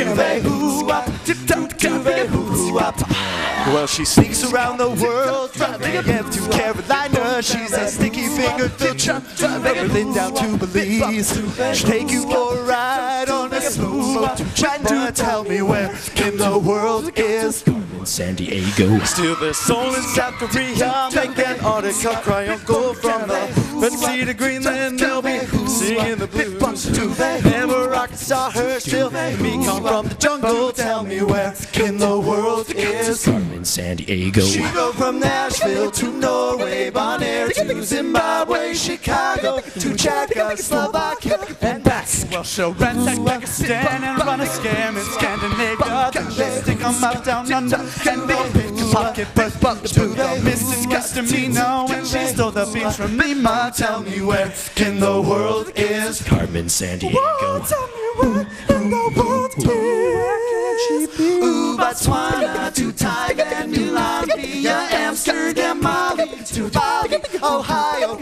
Well, she sneaks around the world, from Kiev to Carolina. She's a sticky finger filter, Berlin down to Belize. She'll take you for a ride on a smooth boat to China. Tell me where in the world is Carmen Sandiego? Still there's soul in South Korea, make Antarctica cry uncle from the Red Sea to Greenland. They'll be singing the blues. Never I can saw her still. Me come from the jungle. Tell me where in the world is Carmen Sandiego? She go from Nashville to Norway, Bonaire to Zimbabwe, Chicago to Czechoslovakia and back. Well, she'll ransack Pakistan and run a scam in Scandinavia. Then she'll stick 'em out down under and they'll pick a pocket. But to the Mrs. Misdemeanor when she stole the beans from Lima. Tell me where in the world is Carmen Sandiego? Tell me where in the world is Ooh, Botswana to Thailand, New Latvia, Amsterdam, Mali to Bali, Ohio,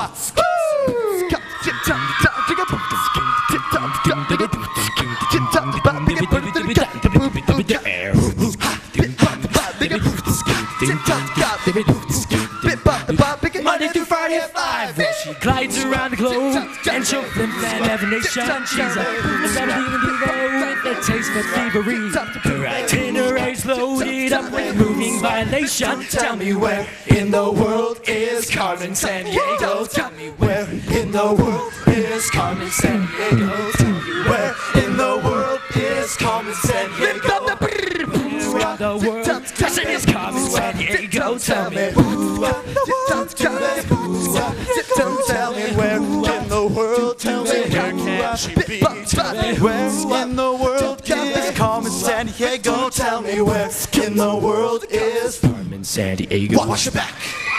Monday through Friday at 5. Well, she glides around the globe and she'll flim-flam every nation. She's a seven-demon diva with a taste for thievery. Her itinerary's loaded up with moving violation. Tell me where in the world is Carmen Sandiego? Tell me where in the world is Carmen Sandiego? Tell me where in the world is Carmen Sandiego? Around the world, I said it's Carmen Sandiego. Tell me Tell me where in the world, tell me where can she be? Where in the world is Carmen Sandiego? Tell me where in the world is Carmen Sandiego? Wash your back.